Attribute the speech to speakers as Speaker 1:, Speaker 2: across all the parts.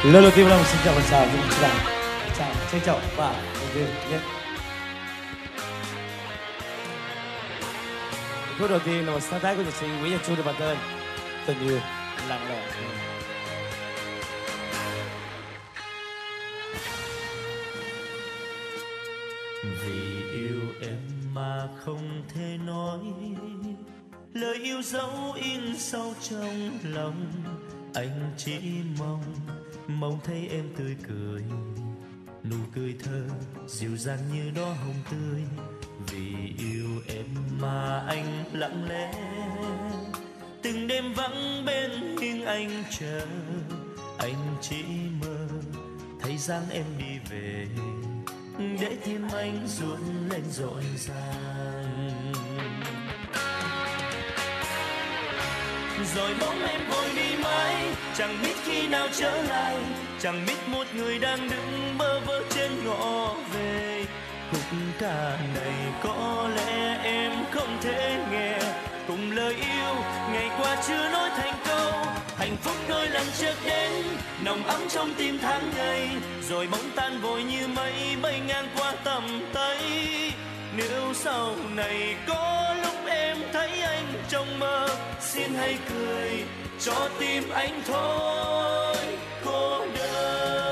Speaker 1: Lời đầu tiên là một xin chào và chào cho các bạn. Chào, trân trọng và đầu tiên nhất. Câu đầu tiên là một sáng tác của nhạc sĩ Nguyễn Nhật Trung được bản tên Tình yêu lặng lẽ.
Speaker 2: Vì yêu em mà không thể nói, lời yêu dấu in sâu trong lòng. Anh chỉ mong thấy em tươi cười, nụ cười thơ dịu dàng như đóa hồng tươi. Vì yêu em mà anh lặng lẽ, từng đêm vắng bên nhưng anh chờ. Anh chỉ mơ thấy dáng em đi về, để tim anh run lên rộn ràng. Rồi bóng em vội đi mãi, chẳng biết khi nào trở lại. Chẳng biết một người đang đứng bơ vơ trên ngõ về. Khúc ca này có lẽ em không thể nghe, cùng lời yêu ngày qua chưa nói thành câu. Hạnh phúc đôi lần chợt đến, nồng ấm trong tim tháng ngày. Rồi bỗng tan vội như mây bay ngang qua tầm tay. Nếu sau này có lúc em thấy anh trong mơ, xin hãy cười cho tim anh thôi cô đơn.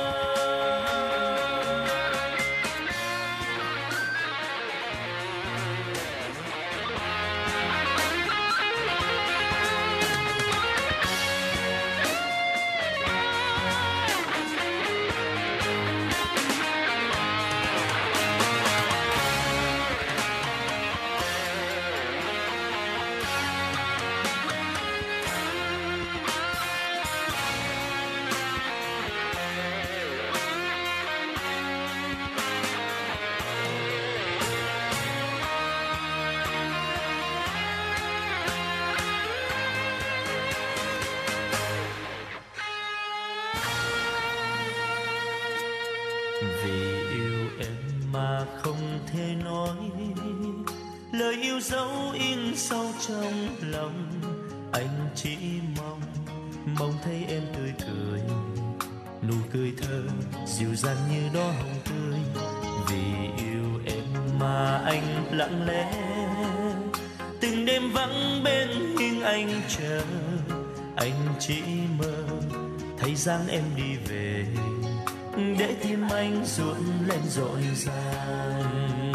Speaker 2: Vì yêu em mà không thể nói, lời yêu dấu in sâu trong lòng. Anh chỉ mong thấy em tươi cười, nụ cười thơ dịu dàng như đóa hồng tươi. Vì yêu em mà anh lặng lẽ, từng đêm vắng bên nhưng anh chờ. Anh chỉ mơ thấy dáng em đi về, để tim anh run lên rộn ràng.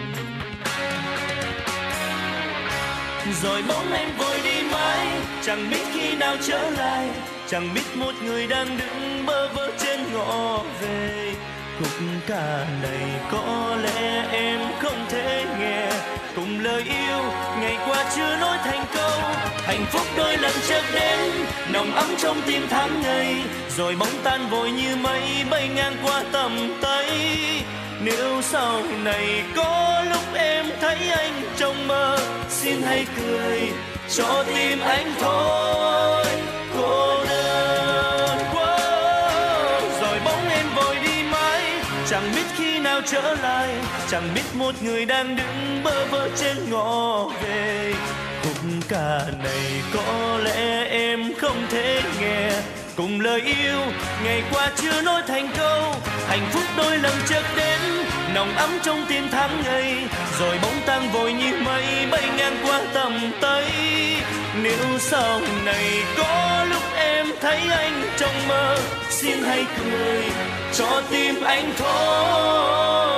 Speaker 2: Rồi bóng em vội đi mãi, chẳng biết khi nào trở lại. Chẳng biết một người đang đứng bơ vơ trên ngõ về. Khúc ca này có lẽ em không thể nghe, cùng lời yêu ngày qua chưa nói thành câu. Hạnh phúc đôi lần chợt đến, nồng ấm trong tim tháng ngày. Rồi bỗng tan vội như mây bay ngang qua tầm tay. Nếu sau này có lúc em thấy anh trong mơ, xin hãy cười cho tim anh thôi cô đơn quá. Rồi bóng em vội đi mãi, chẳng biết khi nào trở lại. Chẳng biết một người đang đứng bơ vơ trên ngõ về. Khúc ca này có lẽ em không thể nghe, cùng lời yêu ngày qua chưa nói thành câu. Hạnh phúc đôi lần chợt đến, nồng ấm trong tim tháng ngày. Rồi bỗng tan vội như mây bay ngang qua tầm tay. Nếu sau này có lúc em thấy anh trong mơ, xin hãy cười cho tim anh thôi.